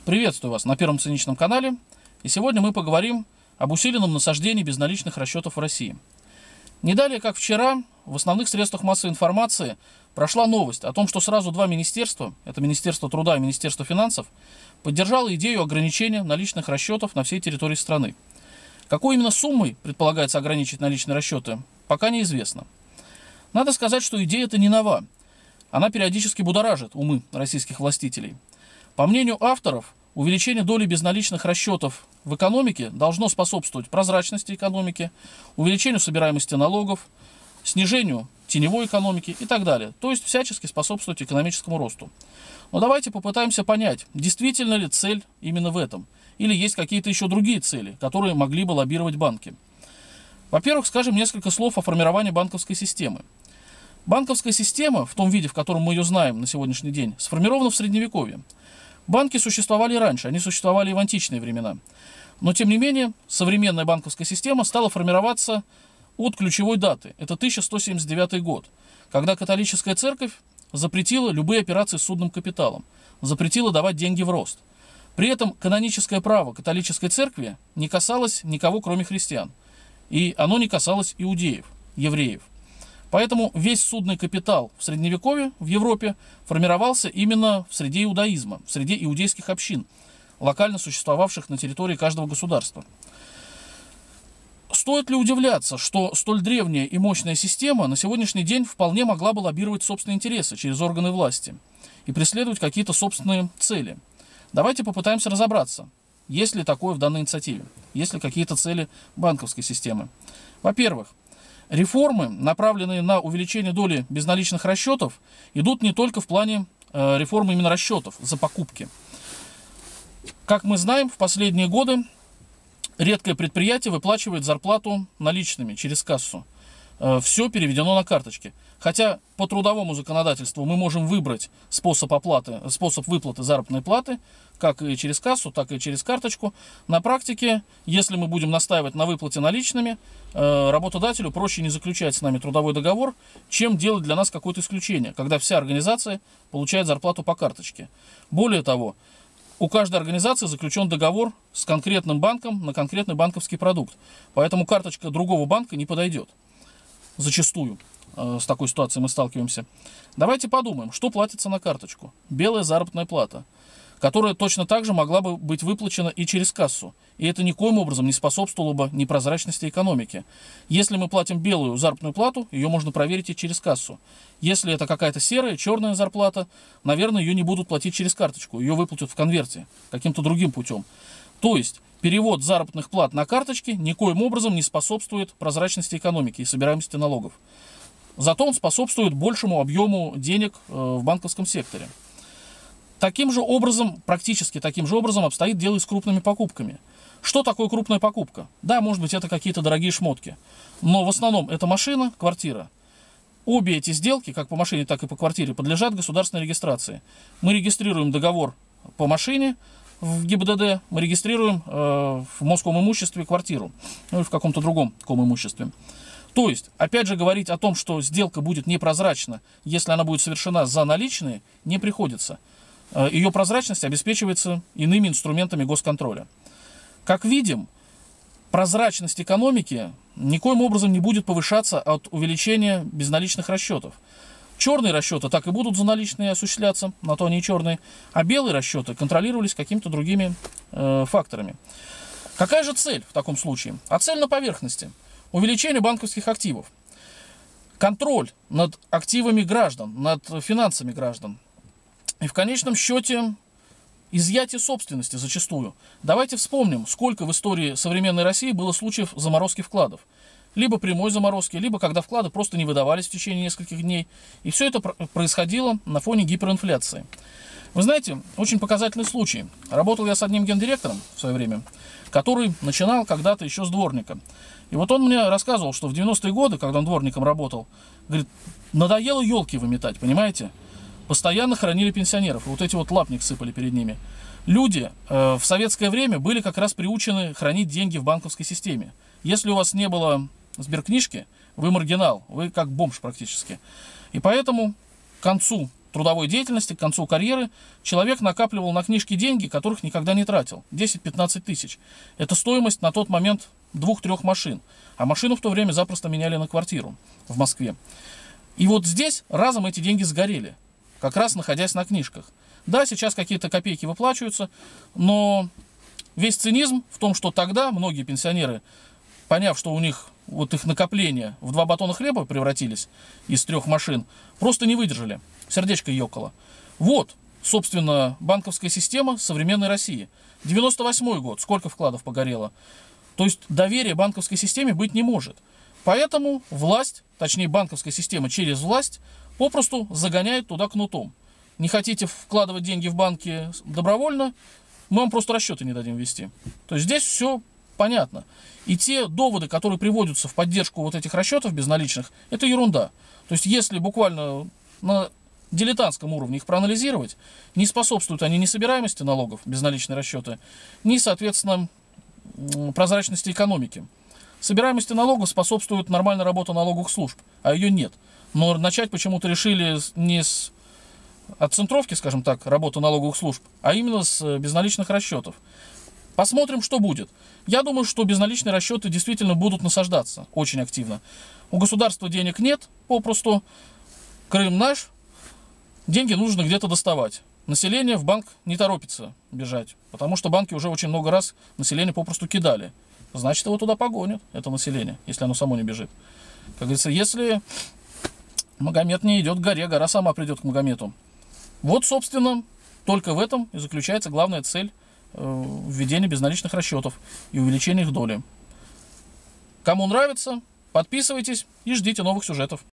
Приветствую вас на Первом циничном канале, и сегодня мы поговорим об усиленном насаждении безналичных расчетов в России. Не далее, как вчера, в основных средствах массовой информации прошла новость о том, что сразу два министерства, это Министерство труда и Министерство финансов, поддержало идею ограничения наличных расчетов на всей территории страны. Какой именно суммой предполагается ограничить наличные расчеты, пока неизвестно. Надо сказать, что идея эта не нова. Она периодически будоражит умы российских властителей. По мнению авторов, увеличение доли безналичных расчетов в экономике должно способствовать прозрачности экономики, увеличению собираемости налогов, снижению теневой экономики и так далее. То есть всячески способствовать экономическому росту. Но давайте попытаемся понять, действительно ли цель именно в этом, или есть какие-то еще другие цели, которые могли бы лоббировать банки. Во-первых, скажем несколько слов о формировании банковской системы. Банковская система, в том виде, в котором мы ее знаем на сегодняшний день, сформирована в Средневековье. Банки существовали раньше, они существовали и в античные времена. Но, тем не менее, современная банковская система стала формироваться от ключевой даты. Это 1179 год, когда католическая церковь запретила любые операции с судным капиталом, запретила давать деньги в рост. При этом каноническое право католической церкви не касалось никого, кроме христиан. И оно не касалось иудеев, евреев. Поэтому весь судный капитал в Средневековье в Европе формировался именно в среде иудаизма, в среде иудейских общин, локально существовавших на территории каждого государства. Стоит ли удивляться, что столь древняя и мощная система на сегодняшний день вполне могла бы лоббировать собственные интересы через органы власти и преследовать какие-то собственные цели? Давайте попытаемся разобраться, есть ли такое в данной инициативе, есть ли какие-то цели банковской системы. Во-первых, реформы, направленные на увеличение доли безналичных расчетов, идут не только в плане реформы именно расчетов за покупки. Как мы знаем, в последние годы редкое предприятие выплачивает зарплату наличными через кассу. Все переведено на карточки. Хотя по трудовому законодательству мы можем выбрать способ выплаты заработной платы, как и через кассу, так и через карточку. На практике, если мы будем настаивать на выплате наличными, работодателю проще не заключать с нами трудовой договор, чем делать для нас какое-то исключение, когда вся организация получает зарплату по карточке. Более того, у каждой организации заключен договор с конкретным банком на конкретный банковский продукт. Поэтому карточка другого банка не подойдет. Зачастую с такой ситуацией мы сталкиваемся. Давайте подумаем, что платится на карточку. Белая заработная плата, которая точно так же могла бы быть выплачена и через кассу. И это никоим образом не способствовало бы непрозрачности экономики. Если мы платим белую заработную плату, ее можно проверить и через кассу. Если это какая-то серая, черная зарплата, наверное, ее не будут платить через карточку. Ее выплатят в конверте, каким-то другим путем. То есть перевод заработных плат на карточки никоим образом не способствует прозрачности экономики и собираемости налогов. Зато он способствует большему объему денег в банковском секторе. Таким же образом, практически таким же образом обстоит дело и с крупными покупками. Что такое крупная покупка? Да, может быть, это какие-то дорогие шмотки. Но в основном это машина, квартира. Обе эти сделки, как по машине, так и по квартире, подлежат государственной регистрации. Мы регистрируем договор по машине в ГИБДД, мы регистрируем в Москомимуществе квартиру, ну или в каком-то другом комимуществе. То есть, опять же, говорить о том, что сделка будет непрозрачна, если она будет совершена за наличные, не приходится. Ее прозрачность обеспечивается иными инструментами госконтроля. Как видим, прозрачность экономики никоим образом не будет повышаться от увеличения безналичных расчетов. Черные расчеты так и будут за наличные осуществляться, на то они и черные, а белые расчеты контролировались какими-то другими факторами. Какая же цель в таком случае? А цель на поверхности. Увеличение банковских активов. Контроль над активами граждан, над финансами граждан. И в конечном счете изъятие собственности зачастую. Давайте вспомним, сколько в истории современной России было случаев заморозки вкладов. Либо прямой заморозки, либо когда вклады просто не выдавались в течение нескольких дней. И все это происходило на фоне гиперинфляции. Вы знаете, очень показательный случай. Работал я с одним гендиректором в свое время, который начинал когда-то еще с дворника. И вот он мне рассказывал, что в 90-е годы, когда он дворником работал, говорит, надоело елки выметать, понимаете? Постоянно хоронили пенсионеров, и вот эти вот лапник сыпали перед ними. Люди в советское время были как раз приучены хранить деньги в банковской системе. Если у вас не было сберкнижки, вы маргинал, вы как бомж практически. И поэтому к концу трудовой деятельности, к концу карьеры, человек накапливал на книжки деньги, которых никогда не тратил. 10-15 тысяч. Это стоимость на тот момент 2-3 машин. А машину в то время запросто меняли на квартиру в Москве. И вот здесь разом эти деньги сгорели, как раз находясь на книжках. Да, сейчас какие-то копейки выплачиваются, но весь цинизм в том, что тогда многие пенсионеры, поняв, что у них вот их накопления в 2 батона хлеба превратились из 3 машин, просто не выдержали. Сердечко ёкало. Вот, собственно, банковская система современной России. 98-й год, сколько вкладов погорело. То есть доверия банковской системе быть не может. Поэтому власть, точнее банковская система через власть, попросту загоняет туда кнутом. Не хотите вкладывать деньги в банки добровольно, мы вам просто расчеты не дадим вести. То есть здесь все понятно. И те доводы, которые приводятся в поддержку вот этих расчетов безналичных, это ерунда. То есть если буквально на дилетантском уровне их проанализировать, не способствуют они ни собираемости налогов, безналичные расчеты, ни, соответственно, прозрачности экономики. Собираемости налогов способствует нормальная работа налоговых служб, а ее нет. Но начать почему-то решили не с отцентровки, скажем так, работы налоговых служб, а именно с безналичных расчетов. Посмотрим, что будет. Я думаю, что безналичные расчеты действительно будут насаждаться очень активно. У государства денег нет, попросту. Крым наш, деньги нужно где-то доставать. Население в банк не торопится бежать, потому что банки уже очень много раз население попросту кидали. Значит, его туда погонят, это население, если оно само не бежит. Как говорится, если Магомед не идет к горе, гора сама придет к Магомету. Вот, собственно, только в этом и заключается главная цель введения безналичных расчетов и увеличения их доли. Кому нравится, подписывайтесь и ждите новых сюжетов.